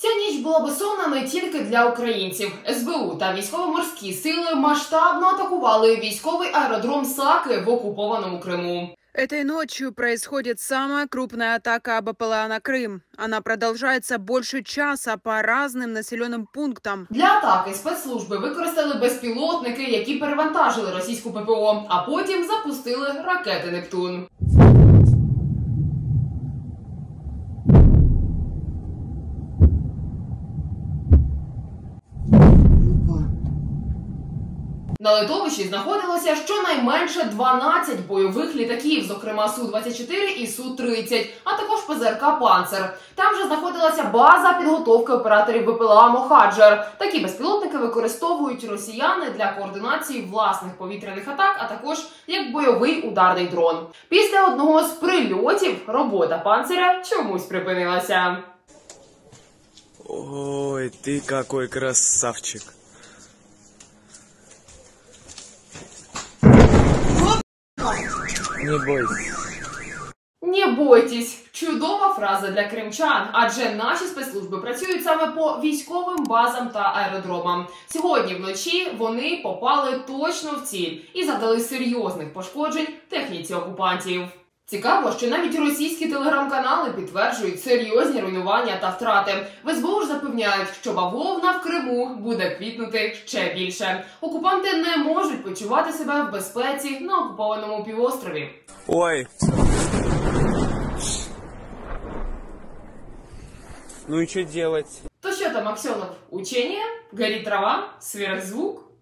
Ця ніч була безсонна не тільки для українців. СБУ та військово-морські сили масштабно атакували військовий аеродром Саки в окупованому Криму. Этой ночью происходит самая крупная атака БПЛА на Крым. Она продолжается больше часа по разным населенным пунктам. Для атаки спецслужби використали безпілотники, які перевантажили російську ППО, а потім запустили ракети «Нептун». На литовищі знаходилося щонайменше 12 бойових літаків, зокрема Су-24 і Су-30, а також ПЗРК «Панцер». Там же знаходилася база підготовки операторів БПЛА «Мохаджер». Такі безпілотники використовують росіяни для координації власних повітряних атак, а також як бойовий ударний дрон. Після одного з прильотів робота «Панцеря» чомусь припинилася. Ой, ты какой красавчик. Не бойся. Не бойтесь – чудова фраза для кримчан, адже наші спецслужби працюють саме по військовим базам та аеродромам. Сьогодні вночі вони попали точно в ціль і завдали серйозних пошкоджень техніці окупантів. Цікаво, що навіть російські телеграм-канали підтверджують серйозні руйнування та втрати. В СБУ ж запевняють, що бавовна в Криму буде квітнути ще більше. Окупанти не можуть почувати себе в безпеці на окупованому півострові. Ой. Ну и что делать? То що там, Аксьонов, учення? Горить трава? Сверхзвук?